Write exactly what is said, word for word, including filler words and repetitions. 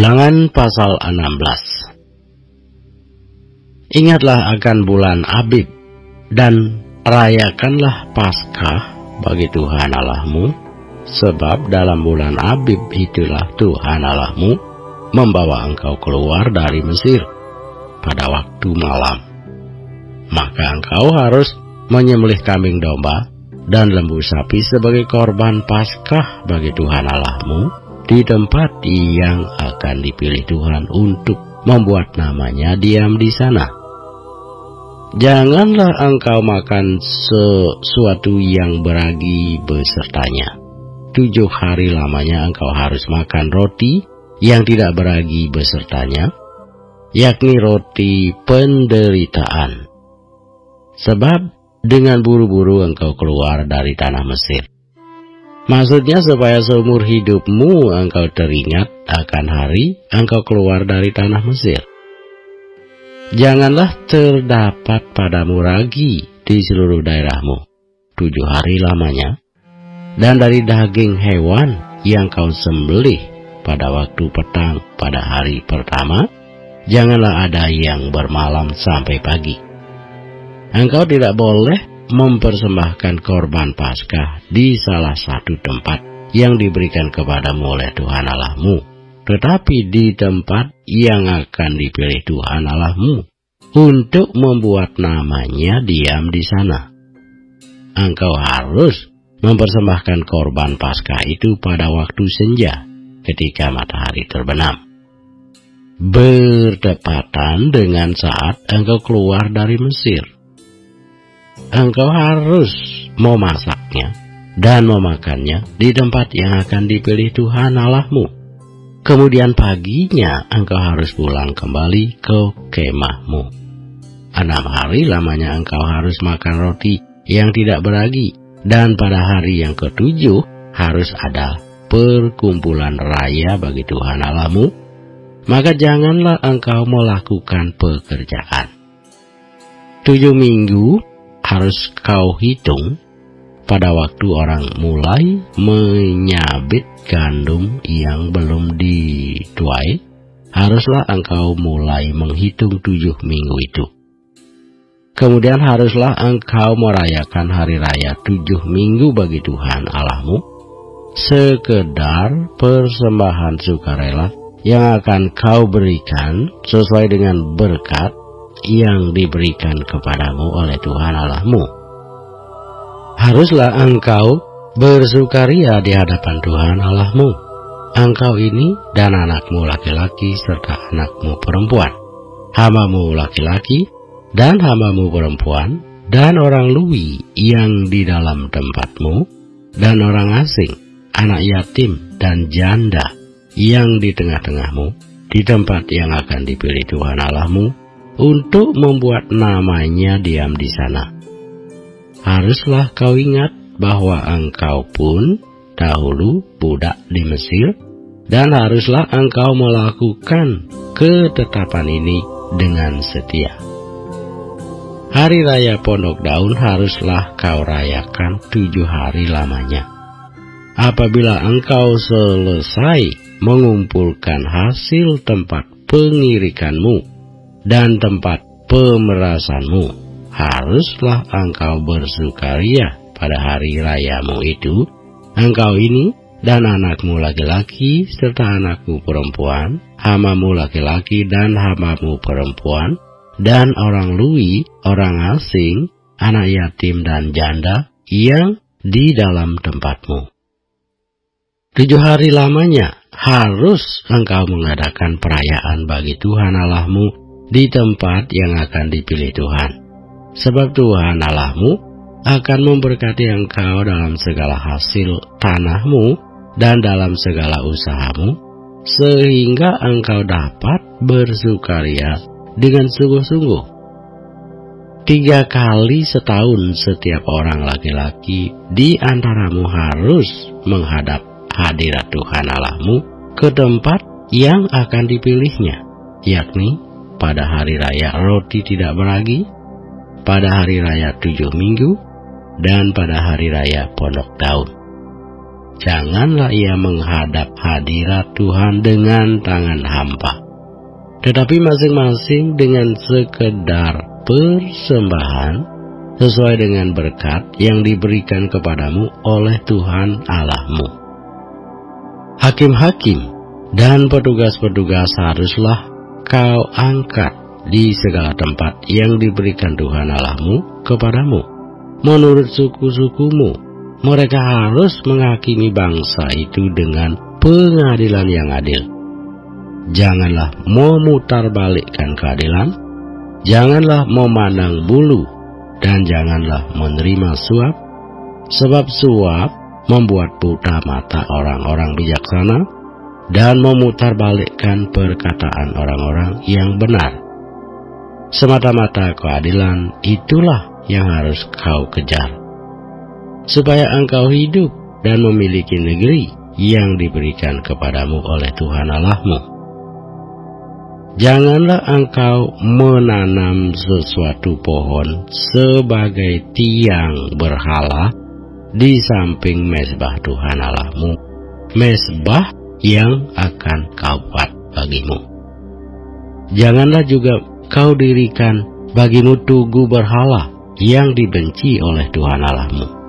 Ulangan pasal enam belas. Ingatlah akan bulan Abib dan rayakanlah Paskah bagi Tuhan Allahmu, sebab dalam bulan Abib itulah Tuhan Allahmu membawa engkau keluar dari Mesir pada waktu malam. Maka engkau harus menyembelih kambing domba dan lembu sapi sebagai korban Paskah bagi Tuhan Allahmu di tempat yang akan dipilih Tuhan untuk membuat namanya diam di sana. Janganlah engkau makan sesuatu yang beragi besertanya. Tujuh hari lamanya engkau harus makan roti yang tidak beragi besertanya, yakni roti penderitaan. Sebab dengan buru-buru engkau keluar dari tanah Mesir. Maksudnya supaya seumur hidupmu engkau teringat akan hari engkau keluar dari tanah Mesir. Janganlah terdapat padamu ragi di seluruh daerahmu tujuh hari lamanya, dan dari daging hewan yang kau sembelih pada waktu petang pada hari pertama, janganlah ada yang bermalam sampai pagi. Engkau tidak boleh mempersembahkan korban Paskah di salah satu tempat yang diberikan kepadamu oleh Tuhan Allahmu, tetapi di tempat yang akan dipilih Tuhan Allahmu untuk membuat namanya diam di sana. Engkau harus mempersembahkan korban Paskah itu pada waktu senja ketika matahari terbenam, bertepatan dengan saat engkau keluar dari Mesir. Engkau harus memasaknya dan memakannya di tempat yang akan dipilih Tuhan Allahmu. Kemudian paginya engkau harus pulang kembali ke kemahmu. Enam hari lamanya engkau harus makan roti yang tidak beragi, dan pada hari yang ketujuh harus ada perkumpulan raya bagi Tuhan Allahmu. Maka janganlah engkau melakukan pekerjaan. Tujuh minggu harus kau hitung pada waktu orang mulai menyabit gandum yang belum dituai. Haruslah engkau mulai menghitung tujuh minggu itu. Kemudian haruslah engkau merayakan hari raya tujuh minggu bagi Tuhan Allahmu, sekedar persembahan sukarela yang akan kau berikan sesuai dengan berkat yang diberikan kepadamu oleh Tuhan Allahmu. Haruslah engkau bersukaria di hadapan Tuhan Allahmu, engkau ini dan anakmu laki-laki serta anakmu perempuan, hamamu laki-laki dan hamamu perempuan, dan orang luwi yang di dalam tempatmu, dan orang asing, anak yatim dan janda yang di tengah-tengahmu, di tempat yang akan dipilih Tuhan Allahmu untuk membuat namanya diam di sana. Haruslah kau ingat bahwa engkau pun dahulu budak di Mesir, dan haruslah engkau melakukan ketetapan ini dengan setia. Hari raya Pondok Daun haruslah kau rayakan tujuh hari lamanya. Apabila engkau selesai mengumpulkan hasil tempat pengirikanmu dan tempat pemerasanmu, haruslah engkau bersukaria pada hari rayamu itu, engkau ini dan anakmu laki-laki serta anakmu perempuan, hamamu laki-laki dan hamamu perempuan, dan orang luwi, orang asing, anak yatim dan janda yang di dalam tempatmu. Tujuh hari lamanya harus engkau mengadakan perayaan bagi Tuhan Allahmu di tempat yang akan dipilih Tuhan. Sebab Tuhan Allahmu akan memberkati engkau dalam segala hasil tanahmu dan dalam segala usahamu, sehingga engkau dapat bersukaria dengan sungguh-sungguh. Tiga kali setahun setiap orang laki-laki di antaramu harus menghadap hadirat Tuhan Allahmu ke tempat yang akan dipilihnya, yakni pada hari raya roti tidak beragi, pada hari raya tujuh minggu, dan pada hari raya Pondok Daun. janganlah ia menghadap hadirat Tuhan dengan tangan hampa, tetapi masing-masing dengan sekedar persembahan sesuai dengan berkat yang diberikan kepadamu oleh Tuhan Allahmu. Hakim-hakim dan petugas-petugas haruslah kau angkat di segala tempat yang diberikan Tuhan Allahmu kepadamu. Menurut suku-sukumu, mereka harus menghakimi bangsa itu dengan pengadilan yang adil. Janganlah memutarbalikkan keadilan, janganlah memandang bulu, dan janganlah menerima suap, sebab suap membuat buta mata orang-orang bijaksana dan memutarbalikkan perkataan orang-orang yang benar. Semata-mata keadilan itulah yang harus kau kejar, supaya engkau hidup dan memiliki negeri yang diberikan kepadamu oleh Tuhan Allahmu. Janganlah engkau menanam sesuatu pohon sebagai tiang berhala di samping mezbah Tuhan Allahmu, mezbah yang akan kau buat bagimu. Janganlah juga kau dirikan bagimu tugu berhala yang dibenci oleh Tuhan Allahmu.